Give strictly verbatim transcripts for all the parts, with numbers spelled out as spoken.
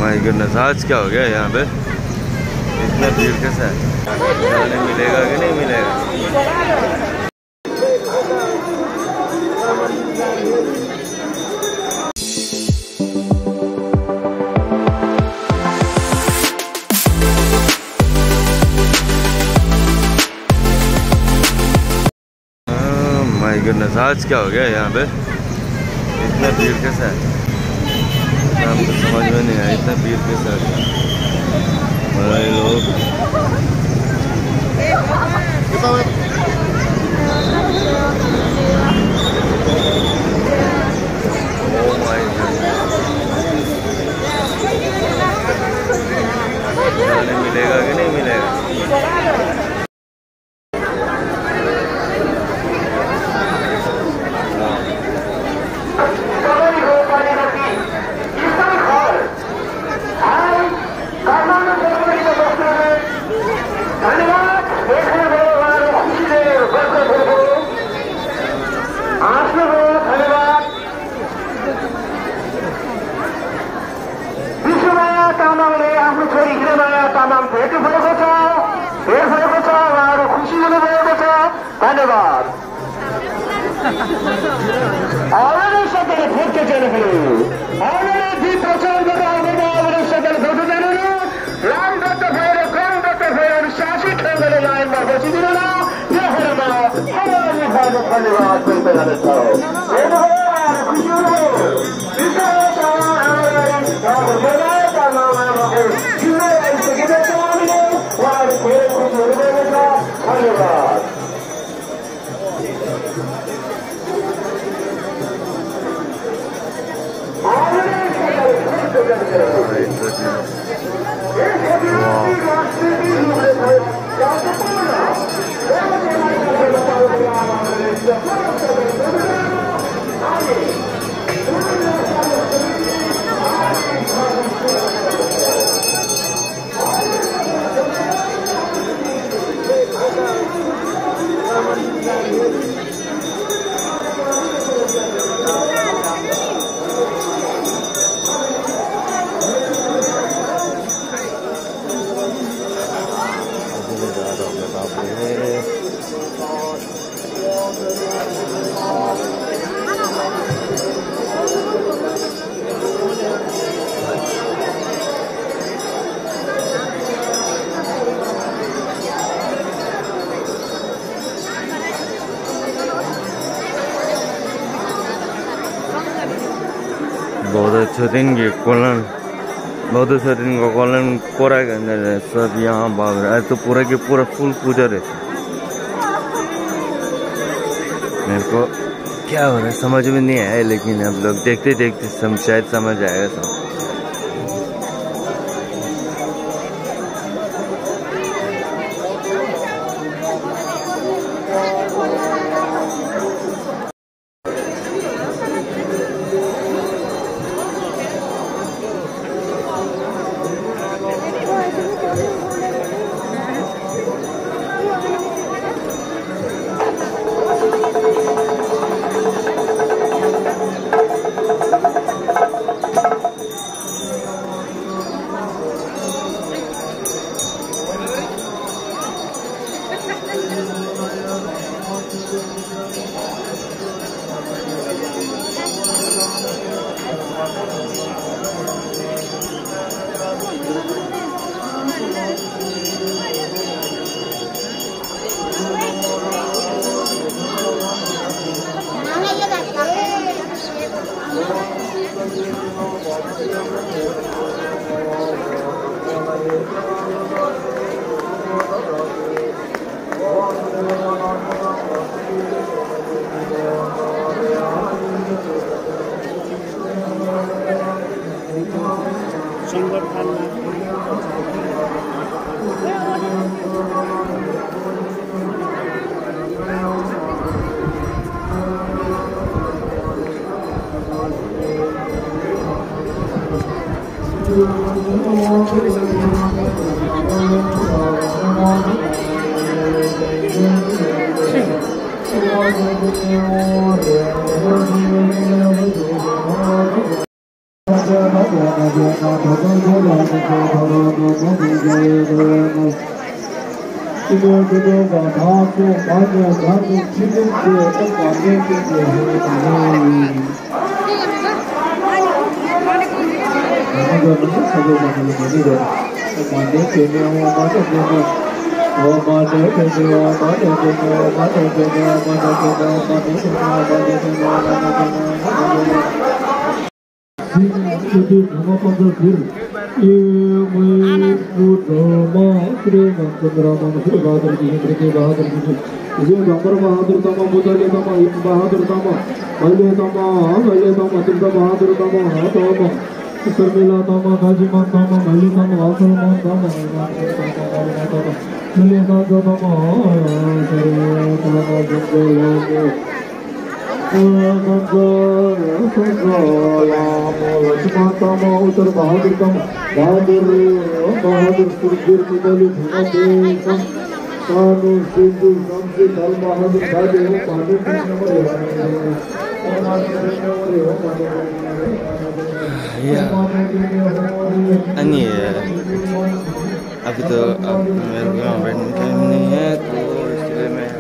My goodness, आज क्या हो गया यहाँ पे? इतना भीड़ कैसा है? जाने मिलेगा कि नहीं मिलेगा? माय गुडनेस, आज क्या हो गया यहाँ पे? इतना भीड़ कैसा है? हमको समझ में नहीं आया, इतना भीड़ कैसा है? बड़े लोग ओह माय गॉड, जाने मिलेगा कि नहीं मिलेगा? धन्यवाद। आउने सकल भोट जनहरू आउने दीप प्रचार गरेर आउने सकल भोटरहरू लाइनबद्ध भएर क्रमबद्ध भएर अनुशासित ढङ्गले लाइनमा बसिदिनुहोला। यहाँहरूमा हमारी भानु धन्यवाद व्यक्त गर्दछौँ। खुसी हुनुभयो। धन्यवाद। बहुत अच्छे दिन की कोलन बहुत अच्छे दिन का कोलन कोरा के अंदर है सब यहाँ भाग रहा है। तो पूरा के पूरा फुल पूजा है। मेरे को क्या हो रहा है समझ में नहीं आया, लेकिन अब लोग देखते देखते सम शायद समझ आएगा सब। Thank you. बहादुर तमा बुदले तमा बहादुर तमा भले तमा भले तमा तुम बहादुर तमा तमा शर्मिला तमा गाजीमान तमा भले तमा आसमान तमा भले तमा तमा उत्तर बहादुर तमा बहादुर बहादुर सुरवीर बुदले कानू सिंधु शांति धर्म बहादुर साजे हो बहादुर अन्य अभी तो अब मेरे को बैठने टाइम नहीं है तो इसलिए मैं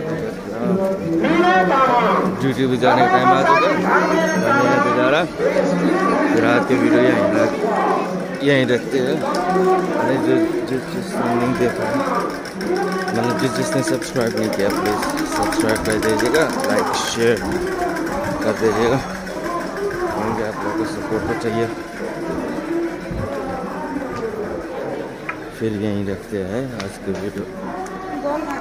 ड्यूटी पे जाने का टाइम आ चुका है तो जा रहा फिर रात के वीडियो यहीं रख यहीं रखते हैं अरे जो जिस जिसने नहीं देखा मतलब जिस जिसने सब्सक्राइब नहीं किया प्लीज़ सब्सक्राइब कर दीजिएगा लाइक शेयर कर दीजिएगा क्योंकि आप लोगों को सपोर्ट तो चाहिए। फिर यहीं रखते हैं आज के वीडियो।